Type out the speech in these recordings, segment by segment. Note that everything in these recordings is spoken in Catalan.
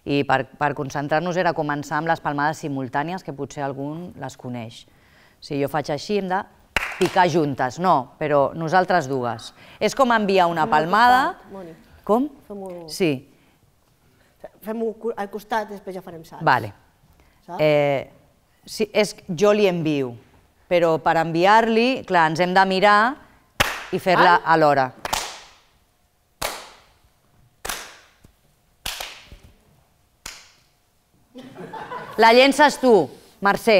I per concentrar-nos era començar amb les palmades simultànies, que potser algun les coneix. Si jo faig així, hem de picar juntes. No, però nosaltres dues. És com enviar una palmada... Com? Sí. Fem-ho al costat, després ja farem salts. Vale. Jo li envio, però per enviar-li, clar, ens hem de mirar i fer-la alhora. La llences tu, Mercè.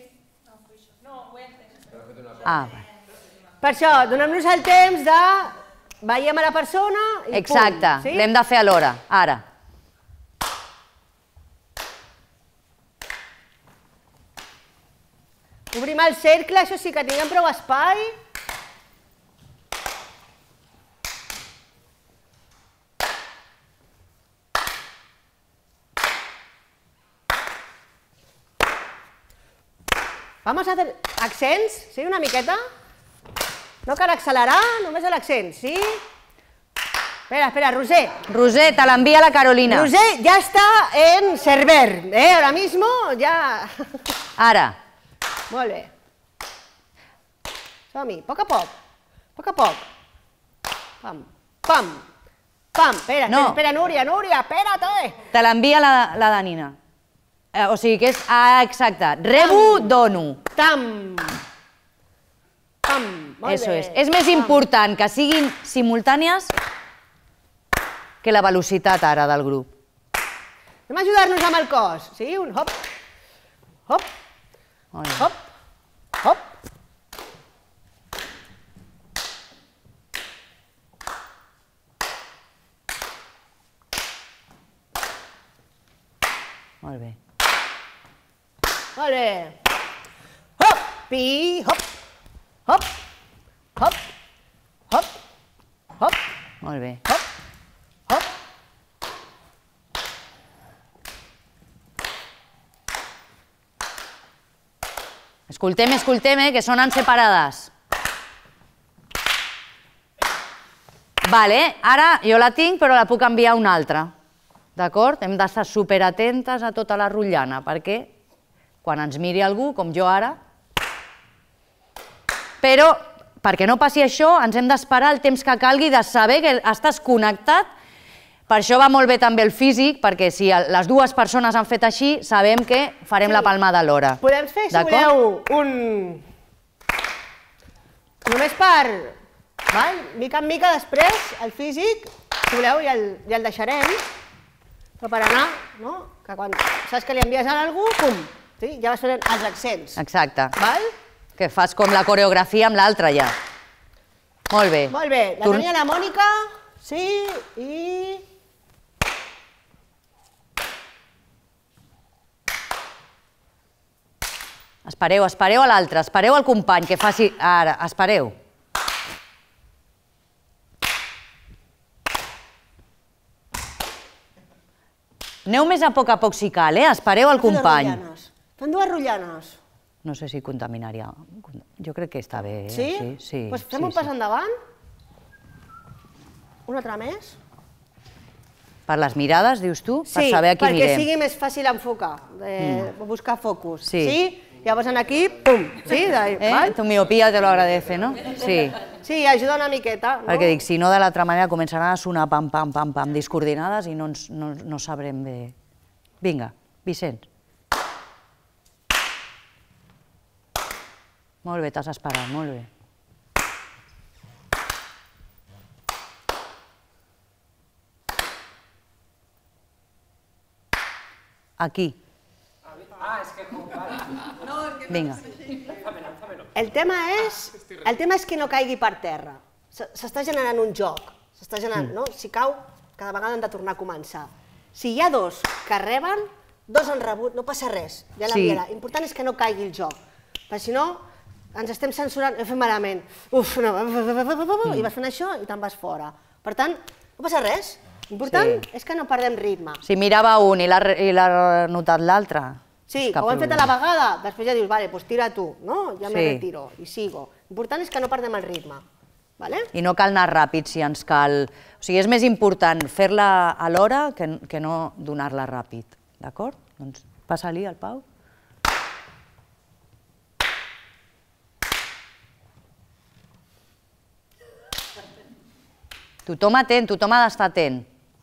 Per això, donem-nos el temps de... Veiem a la persona i pum. Exacte, l'hem de fer alhora, ara. Obrim el cercle, això sí que tinguem prou espai. Vamos a hacer accents, sí, una miqueta. No cal accelerar, només l'accent, sí? Espera, Roser. Roser, te l'envia la Carolina. Roser ya está en server, ahora mismo ya... Ara. Molt bé. Som-hi, a poc. Pam, pam, pam. Espera, Núria, espérate. Te l'envia la Danina. O sigui que és... exacte. Rebo, dono. Tam. Pam. Eso és. És més important que siguin simultànies que la velocitat ara del grup. Anem a ajudar-nos amb el cos. Sí, un hop, hop, hop, hop. Molt bé. Molt bé. Hop, pi, hop, hop, hop, hop, hop. Molt bé. Hop, hop. Escoltem, que sonen separades. Vale, ara jo la tinc, però la puc enviar a una altra. D'acord? Hem d'estar superatentes a tota la rotllana, perquè quan ens miri algú, com jo ara... Però, perquè no passi això, ens hem d'esperar el temps que calgui de saber que estàs connectat. Per això va molt bé també el físic, perquè si les dues persones han fet així, sabem que farem la palmada alhora. Podem fer, si voleu, un... Només per... Mica en mica després, el físic, si voleu, ja el deixarem. Però per anar, no? Que quan saps que li envies a algú, pum, ja vas fent els accents. Exacte. Que fas com la coreografia amb l'altra ja. Molt bé. Molt bé. La tenia la Mònica, sí, i... Espereu a l'altre, espereu al company que faci... Ara, espereu. Aneu més a poc si cal, espereu al company. Fem dues rotllanes. No sé si contaminaria. Jo crec que està bé. Sí? Doncs fem un pas endavant. Una altra més. Per les mirades, dius tu? Per saber a qui mirem. Sí, perquè sigui més fàcil enfocar, buscar focus. Sí? Llavors aquí, pum. Sí? Tu miopia te lo agradece, no? Sí. Sí, ajuda una miqueta. Perquè dic, si no de l'altra manera començaran a sonar pam, pam, pam, pam, discoordinades i no sabrem bé. Vinga, Vicenç. Molt bé, t'has esperat, molt bé. Aquí. Vinga. El tema és que no caigui per terra. S'està generant un joc. S'està generant, no? Si cau, cada vegada han de tornar a començar. Si hi ha dos que reben, dos han rebut, no passa res, ja l'enviarà. L'important és que no caigui el joc, perquè si no ens estem censurant, ho fem malament. Uf, no, i vas fent això i te'n vas fora. Per tant, no passa res. L'important és que no perdem ritme. Si mirava un i l'ha notat l'altre... Sí, que ho hem fet a la vegada, després ja dius, vale, doncs tira tu, no? Ja me retiro i sigo. L'important és que no perdem el ritme. I no cal anar ràpid si ens cal... O sigui, és més important fer-la alhora que no donar-la ràpid. D'acord? Doncs passa-li al Pau. Tothom atent, tothom ha d'estar atent.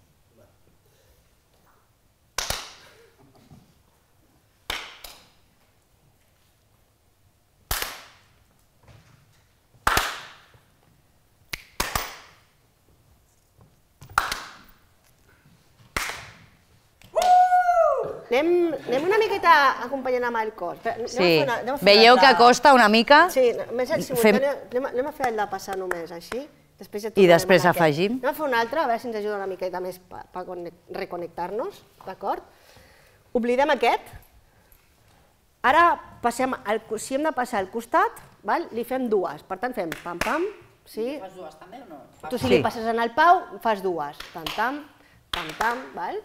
Anem una miqueta acompanyant amb el cos. Sí, veieu que costa una mica? Sí, més el simultani, anem a fer el de passar només així. I després afegim. Anem a fer un altre, a veure si ens ajuda una miqueta més per reconnectar-nos, d'acord? Oblidem aquest. Ara, si hem de passar al costat, li fem dues. Per tant, fem pam-pam. Fas dues també o no? Tu si li passes en el Pau, fas dues. Pam-pam, pam-pam, val?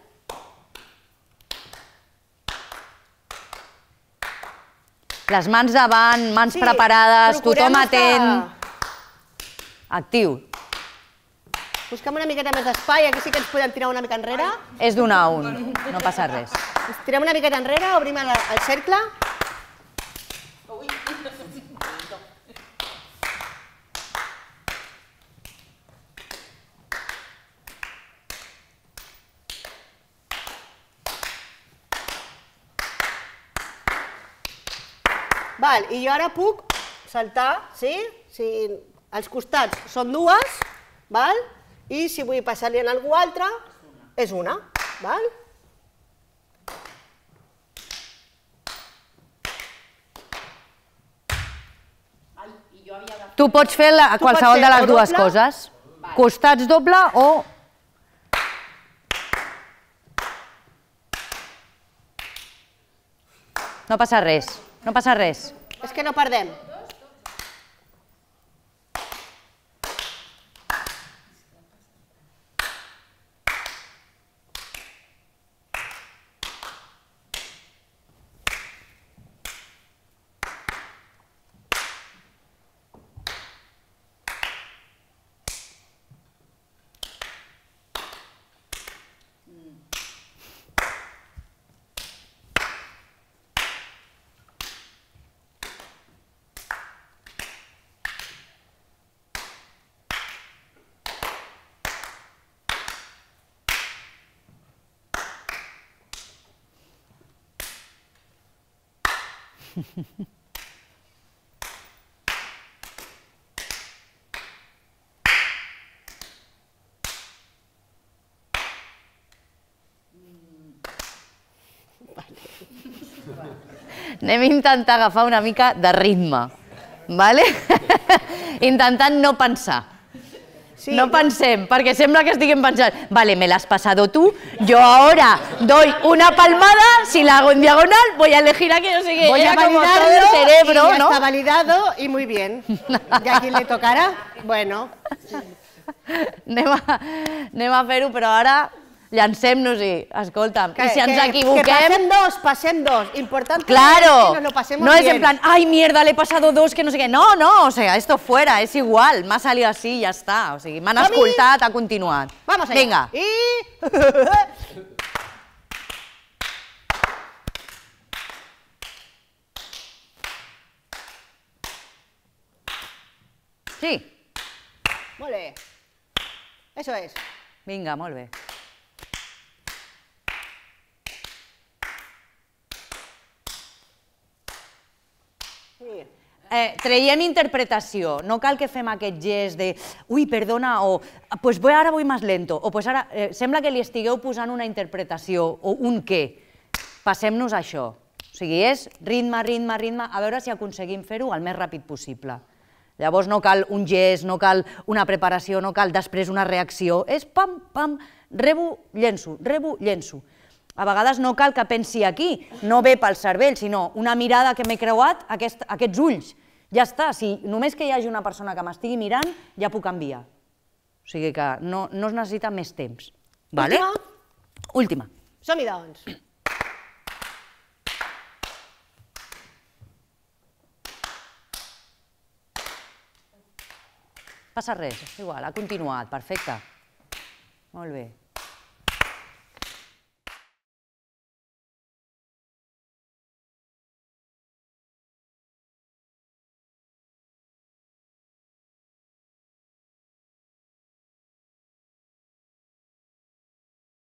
Les mans davant, mans preparades, tothom atent. Actiu. Busquem una miqueta més d'espai, aquí sí que ens podem tirar una mica enrere. És d'un a un, no passa res. Ens tirem una miqueta enrere, obrim el cercle. I jo ara puc saltar, sí? Si els costats són dues, i si vull passar-li a algú altre, és una. Tu pots fer qualsevol de les dues coses. Costats doble o... No passa res, no passa res. És que no perdem. Anem a intentar agafar una mica de ritme, vale? Intentant no pensar. No pensem, perquè sembla que estiguem pensant, vale, me l'has pasado tú, yo ahora doy una palmada, si la hago en diagonal, voy a elegir aquí, no sé qué, voy a como todo el cerebro, y ya ¿no? Está validado y muy bien. ¿Y a quién le tocará? Bueno. Anem a fer-ho, però ara llancem-nos-hi, escolta'm, i si ens equivoquem... Que passem dos, important que nos lo pasemos bien. No es en plan, ay, mierda, le he pasado dos, que no sé què. No, o sea, esto fuera, es igual, m'ha salido así, ja està. O sigui, m'han escoltat, ha continuat. Vamos allá. Vinga. Sí. Molt bé. Eso es. Vinga, molt bé. Traiem interpretació, no cal que fem aquest gest de ui, perdona, o pues ara voy más lento, o pues ara sembla que li estigueu posant una interpretació o un què. Passem-nos a això. O sigui, és ritme, ritme, ritme, a veure si aconseguim fer-ho el més ràpid possible. Llavors no cal un gest, no cal una preparació, no cal després una reacció, és pam, pam, rebo, llenço, rebo, llenço. A vegades no cal que pensi aquí, no ve pel cervell, sinó una mirada que m'he creuat, aquests ulls. Ja està, si només que hi hagi una persona que m'estigui mirant, ja puc enviar. O sigui que no es necessita més temps. Última? Última. Som-hi, doncs. Passa res, és igual, ha continuat, perfecte. Molt bé.